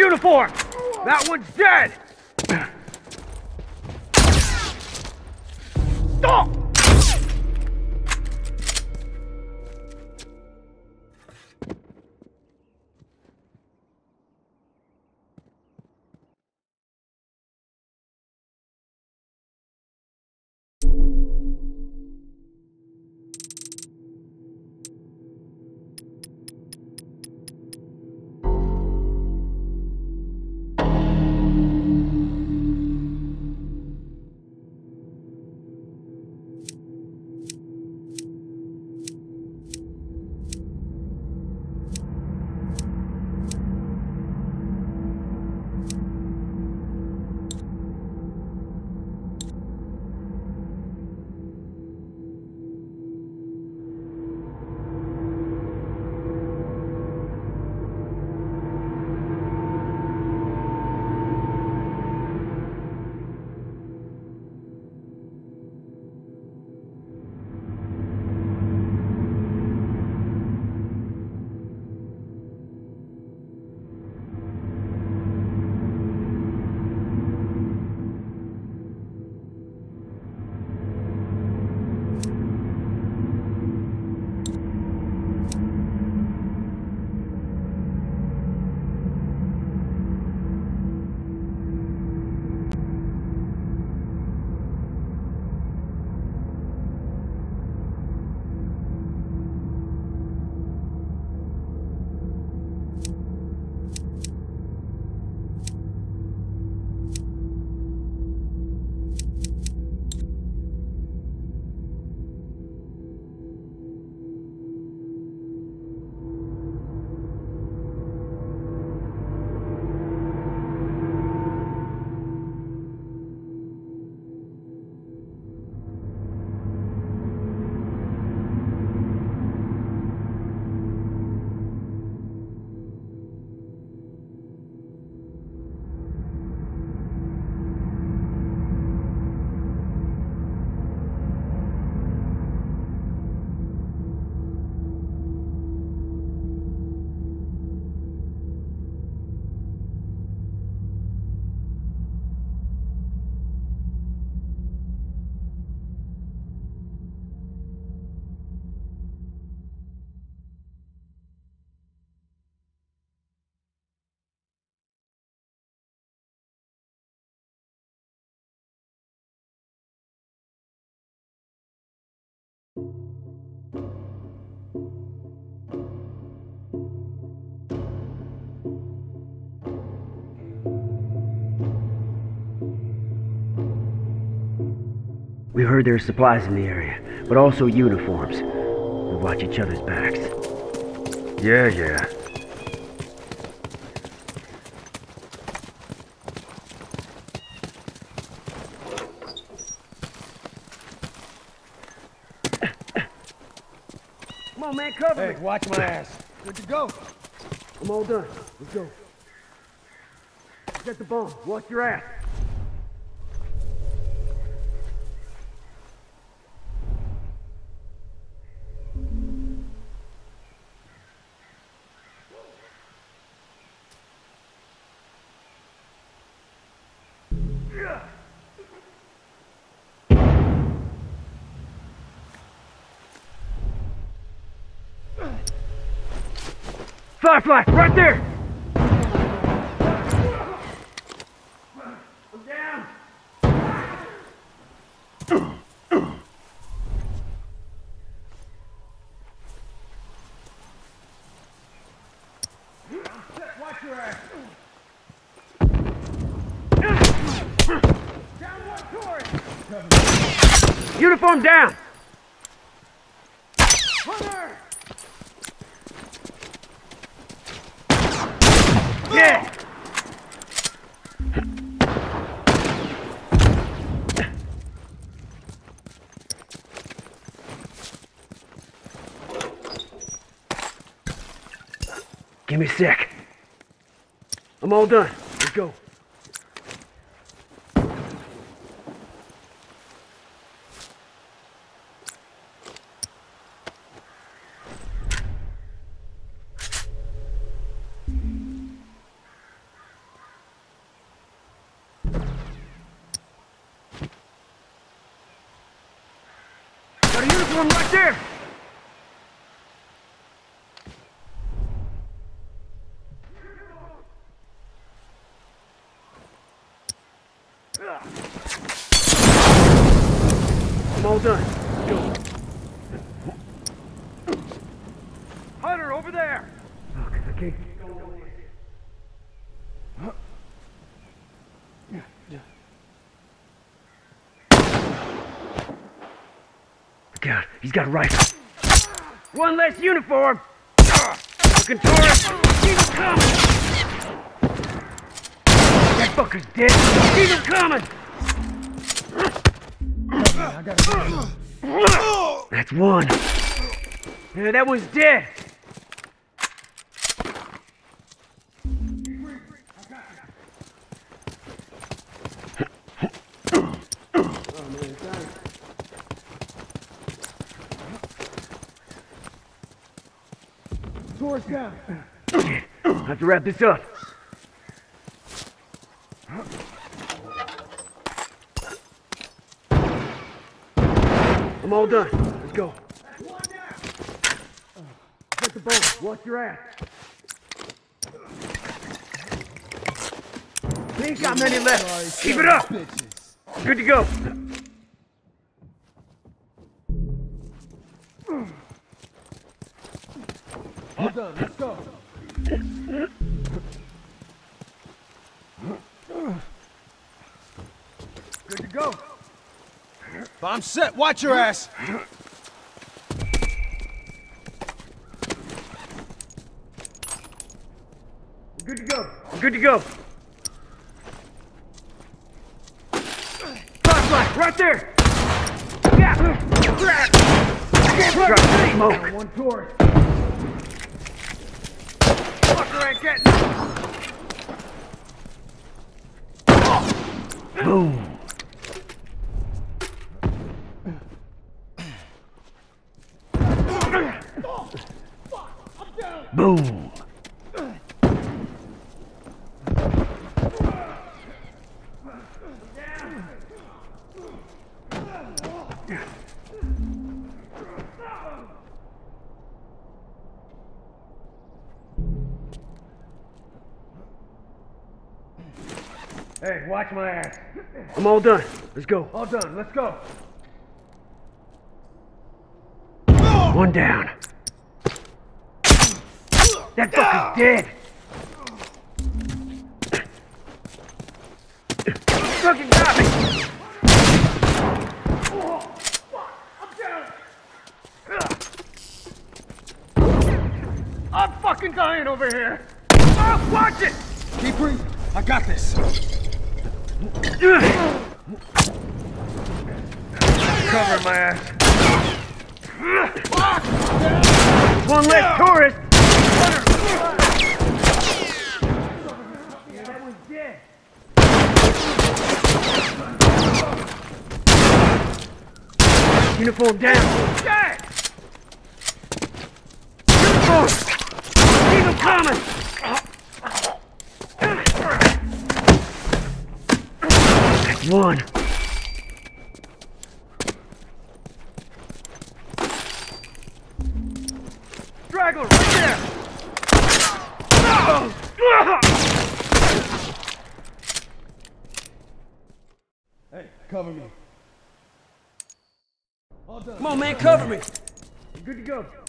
uniform! That one's dead! Stop! We heard there are supplies in the area, but also uniforms. We watch each other's backs. Yeah. Come on, man, cover me. Hey, watch my ass. Good to go. I'm all done. Let's go. Get the bomb. Watch your ass. Firefly, right there! I'm down! Watch your ass! Down one turret! Uniform down! Hunter! Yeah! Give me a sec. I'm all done. Let's go. One right there! I'm all done. Let's go. Hunter, over there! Fuck, I can't. God, he's got a rifle. One less uniform! Looking tourist! Keep him coming! That fucker's dead. Keep him coming! That's one. Yeah, that one's dead! Tourist down. Shit, I have to wrap this up. I'm all done. Let's go. Get the boat. Watch your ass. We ain't got many left. Keep it up! Bitches. Good to go. All done. Let's go. Good to go. Bomb set. Watch your ass. Good to go. Good to go. Flashlight, right there! Yeah! Drop the smoke. One tourist. Fucker ain't getting Boom. Boom. Hey, watch my ass. I'm all done. Let's go. All done. Let's go. One down. That fucker's dead. Fucking got me! I'm fucking dying over here! Oh, watch it! Keep breathing. I got this. Cover my ass. One less tourist! Yeah, that one's dead. Uniform down. Dead! Uniform. Keep him coming. That's one. Straggler, right there! Hey, cover me. All done. Come on, man, cover me! Good to go.